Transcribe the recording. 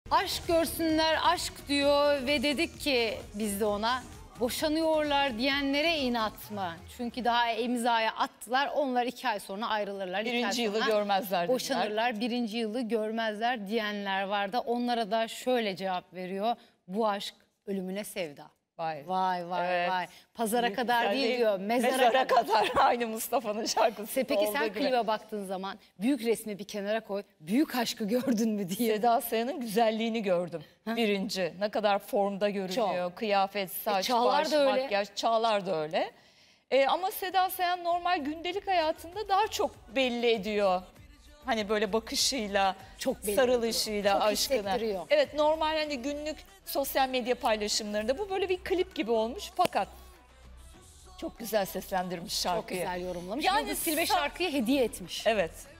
Aşk görsünler, aşk diyor ve dedik ki biz de ona boşanıyorlar diyenlere inat mı? Çünkü daha imzaya attılar, onlar 2 ay sonra ayrılırlar. Birinci yılı görmezler dediler. Boşanırlar, 1. yılı görmezler diyenler var da onlara da şöyle cevap veriyor. Bu aşk ölümüne sevda. Vay. Vay vay Evet. vay. Pazara Büyük kadar güzellik, değil diyor, mezara kadar. Aynı Mustafa'nın şarkısı. Peki sen klibe baktığın zaman büyük resmi bir kenara koy, büyük aşkı gördün mü diye. Seda Sayan'ın güzelliğini gördüm. Birinci. Ne kadar formda görünüyor. Çok. Kıyafet, saç, Çağlar baş, da öyle. makyaj. Çağlar da öyle. Ama Seda Sayan normal gündelik hayatında daha çok belli ediyor. Hani böyle bakışıyla, Çok belli sarılışıyla, ediyor. Çok aşkını. hissettiriyor. Evet, normal hani günlük sosyal medya paylaşımlarında bu böyle bir klip gibi olmuş fakat çok güzel seslendirmiş şarkıyı. Çok güzel yorumlamış. Yani Yani Silve şarkıyı hediye etmiş. Evet.